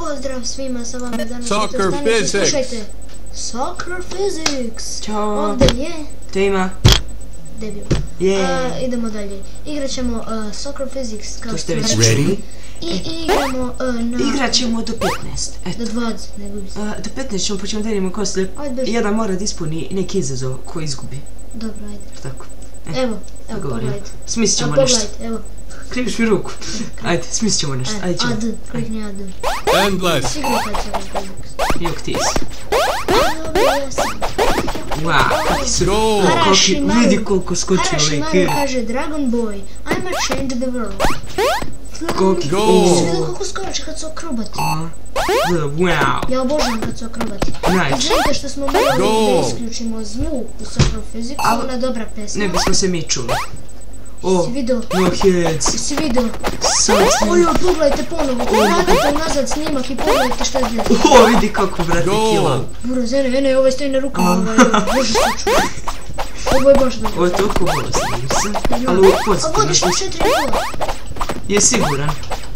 Pozdrav svima, sa vama danas Soccer Physics. Slušajte, Soccer Physics. Ćao. Ovdje je Tema. debil. Yeah. Idemo dalje. Igrat ćemo Soccer Physics kao To ste što već rekli. čuli. I igramo na... Igrat ćemo do 15. Eto. Do 20, ne gubi se. Do 15 ćemo početi da vidimo ko se... Ajde, beži. Jedan mora da ispuni neki izazov ko izgubi. Dobro, ajde. Tako. Evo, Govorim. pogledajte. Smislit ćemo nešto. Pogledajte, evo. Kriviš mi ruku. Ajde, smislit ćemo nešto. Ajde ćemo. Ad, klikni ad. Endless. Sigurno kad se Physics. Jok ti si. Dobro, ja sam. Wow, kakvi su... Go. Harashimaru. Vidi koliko skoči ovaj Harashimaru kjer. kaže Dragon Boy, I'ma change the world. Go. Svi kako skoče kad su akrobati. Wow. Ja obožavam kad su akrobati. Nice. Izvinite što smo morali Go. da isključimo zvuk u Soccer Physics, Ali- ona dobra pesma. Ne bismo se mi čuli. O, Si vidio? no heads. Si vidio? Sad snimak. Ojo, pogledajte ponovo, vratite unazad snimak i pogledajte šta je bilo. O, vidi kako, brate, Go. kila. Buraz, ene, ovaj stoji na rukama, bože se čuo. Ovo je baš dobro. Ovo je toliko bolesno, mislim. Ali ovo A pozitivno. vodiš na 4-0. Je siguran.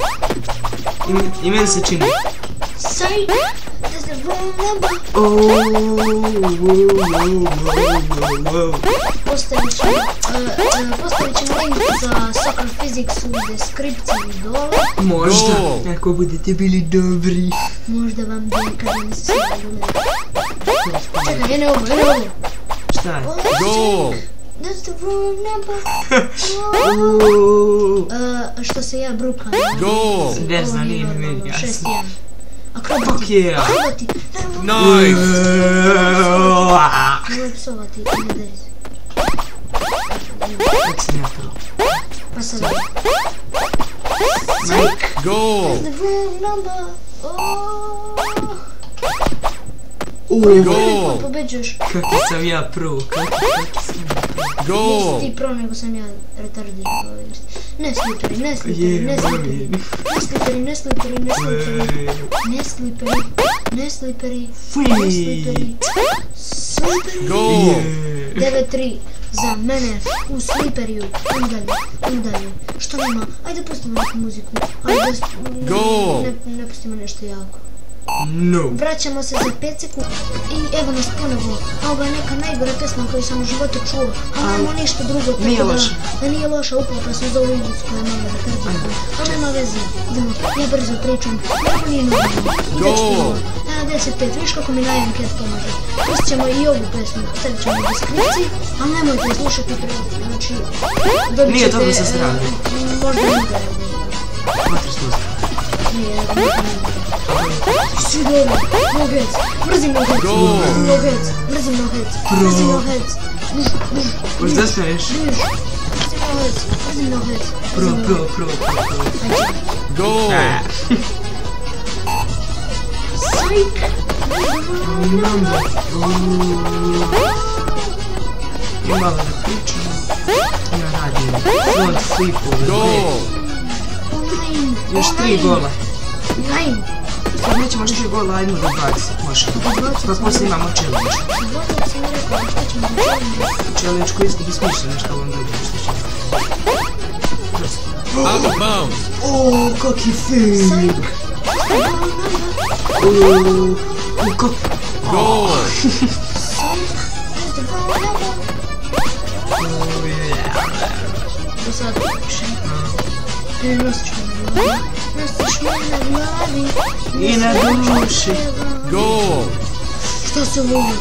I meni se čini. Say, that's the wrong number. Postavit ćemo link za Soccer Physics u deskripciji dole. Možda, Go. ako budete bili dobri. Možda vam bi kada mi se sve dole. Čekaj, ene ovo. Šta je? Go. That's the wrong number. Što se ja brukam. Go. Ne znam, nije mi normalno, jasno. 6-1. Fuck Akrobati. yeah. Akrobati. Nice. Nemoj psovati, ne deri se. Kako sam ja prvo? Pa sad. Go. The wrong number. Go. Pobeđuješ. Kako sam ja prvo? Kako sam ja prvo? Go. Nisi ti pro nego sam ja retardiran. Ne sliperi. Ne sliperi. Go. 9-3 za mene u sliperiju. Udalje. Što nema? Ajde pustimo neku muziku. Ajde Go. ne pustimo nešto jako. No. Vraćamo se za 5 sekundi i evo nas ponovo. A ovo je neka najgora pesma koju sam u životu čuo. Ali nema ništa drugo. Nije tako da- loša. Da nije loša, uklapa se za ovu igricu koja je malo retardirana. Ali nema veze. Idemo, ja brzo pričam. Ovo nije normalno. Ide ćemo. 10-5, viš kako mi na anket pomaže. Pustit ćemo i ovu pesmu, stavit ćemo u deskripciji, ali nemojte je slušati pre. Znači, dobit Nije ćete... dobro sa strane. Možda nije. Matriš to Nije, svi dobro, no heads, mrzim no heads, Go. mrzim no heads. Možda staneš? Mrzim no heads. Pro. Go. Psych! I malo da pričamo. Ja radim. Front flipove. Go. Još 3 gola. Nein! Sad nećemo još 3 gola, ajmo do 20. Može. Pa poslije imamo challenge. Zbog sam rekao, što ćemo da challenge? Challenge koji izgubi smišljeno što vam dobije što će. Out of bounds. O, kaki fake! O, kak... Go. Do sada više. Ne nosiš me na glavi. Nosiš me na glavi. I na duši. Go. Što se voli?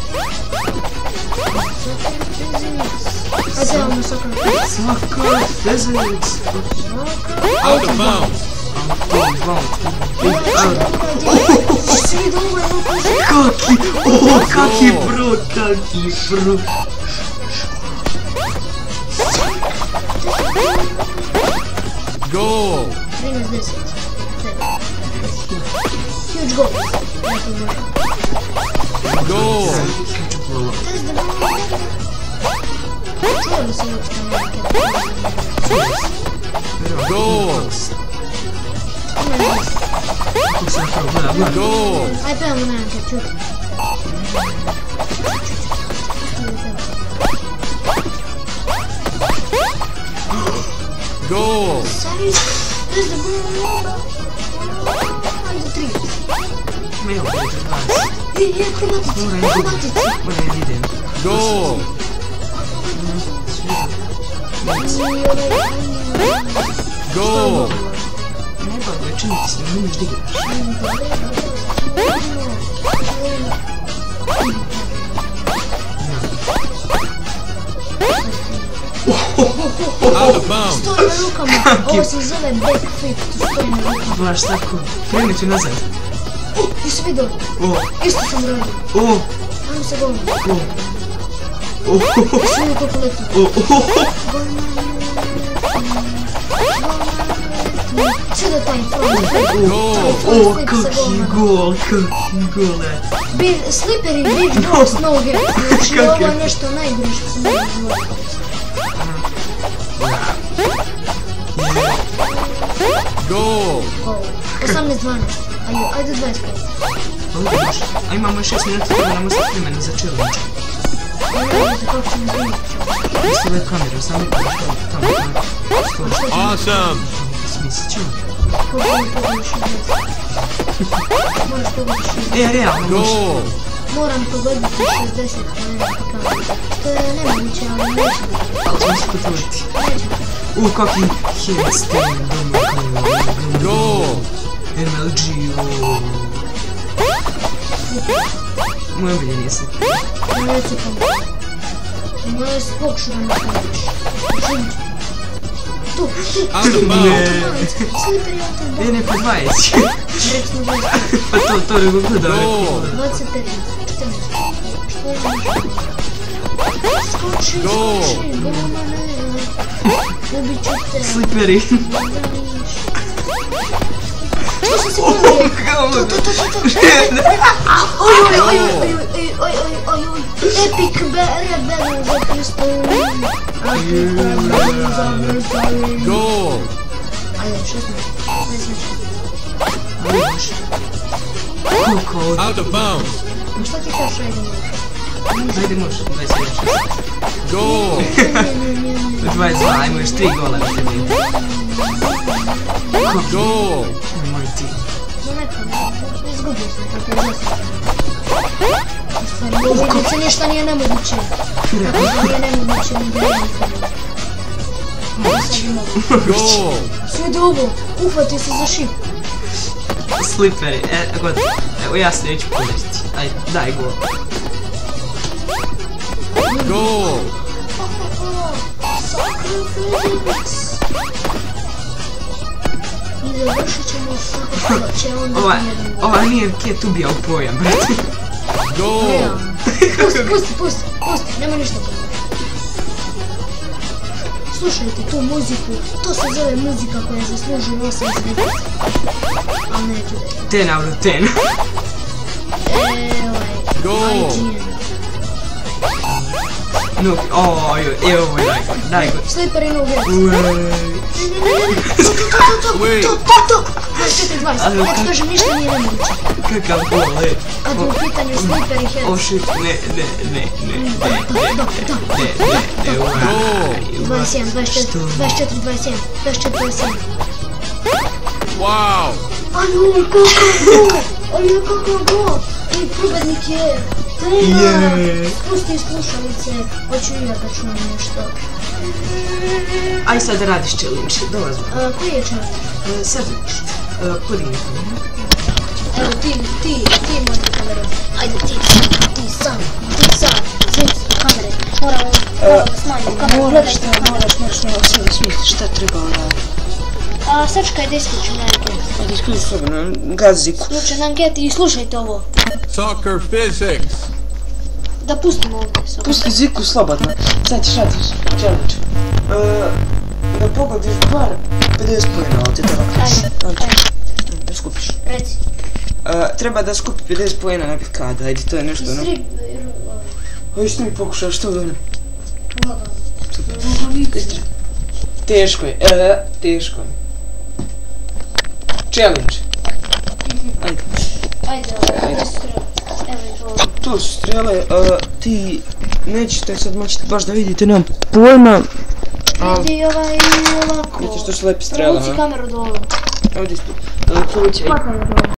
Ajde, imamo Soccer Physics. Soccer Physics. Out of bounds. Svi dobro, Kaki pro. Go. 13-10. Huge goal. Go. Čuo li se uopšte na anket? Go. Go. Aj pevamo na anket, čuti. Go. Sorry, there's the ball. Ajde, 3. evo, 20. Akrobatici. Moram ja idem. Goal. Goal. Ne bavuje, čini ti se, ne umeš da igraš. Out of bounds. Stoji na rukama. Ovo se zove backflip. Stoji na rukama. Baš tako, krenuti nazad. Jesi vidio? O, Isto sam radio. o, Ajmo se golom. o. O, Jesi vidio kako leti? Sve do taj front flip. o, kaki gol, Slippery big box no hit. Znači ovo je nešto najgore što sam vidio u životu. Goal. 18-12. Ajde 25. A imamo 6 minuta, treba nam ostati vremena za challenge. Kako ćemo izgledati? Isto ove kamere, samo tamo. Awesome. Smislit ćemo. Pogledaj 60. Moraš pogledati 60. Realno, može. Goal. Moram pogoditi 60 kamera. To je nemoguće, ali neću. Ali ćemo se potruditi. Neću. Kaki handstand, Goal. MLG, Moj omiljeni se. Reci kamera. Moje pokušu da me pomoći. Tu. Out of bounds. Slippery out of bounds. Ne, pa 20. Recimo 25. Pa to nego gleda. Goal. 25. 14. Skoči, Goal. golmane. Ubit ću te. Slippery. Što sam se pomerio? Oj. Epic red battle za pistol. Epic red battle za pistol. Goal. Ajde, 16. Koliko od... Out of bounds. Šta ti kažeš, ajde može? Ajde može, 21. Goal. 22, ajmo još 3 gola u tebi. Goal. Moj ti. No neka, izgubio sam tako je zasad. U stvari, u igrici ništa nije nemoguće. Tako da nije nemoguće ni da jedan film. Sad je mogu. Goal. Sve ovo, uhvati se za šip. Slippery, god. Evo ja se neću povesti. Ajde, daj gol. Goal. Sacrifice. I završit ćemo svako što će onda jedan gol. Ova nije ket ubija u pojam, brate. Goal. Pusti, nema ništa pomoći. Slušajte tu muziku, to se zove muzika koja zaslužuje 8 zvijezdica. Ali neću da je. 10 out of 10. Goal. IGN. No, evo ovo je daj gol. Slippery no hit. Wait. To. 24-20. Ja ti kažem, ništa nije nemoguće. Kakav gol, Kad je u pitanju Slippery hit. Oh shit, ne. Goal. 21, 24, 27. Wow. Ali kakav gol! I pobednik je trener! Spusti slušalice, hoću i ja da čujem nešto. Aj sad radiš challenge, dolazim. Koji je challenge? Sad, podigni kameru. Evo ti možda kameru. Ajde ti sam. Svi kamere. Moramo smanjiti kameru. Moraš smisliš šta treba raditi. Sačkaj da isključim na anketu. Ajde isključi slobodno, gazi ziku. Isključim na anketi i slušajte ovo. Soccer physics. Da pustimo ovdje. Pusti ziku slobodno. Sad ćeš radiš challenge. Da pogodiš bar 50 pojena ovdje da radiš. Ajde. Da skupiš. Reci. Treba da skupi 50 pojena na kada, ajde to je nešto ono. Ajde što mi pokušaš, što ono? Teško je, teško je. Challenge. Ajde. Ajde, evo izvoli. Tu su strele, ti nećete sad moći baš da vidite, nemam pojma. Vidi ovako. Vidite što su lepi strele, Provuci kameru dole. ovdje ispod. Povući, ajde. Hvataj je dole.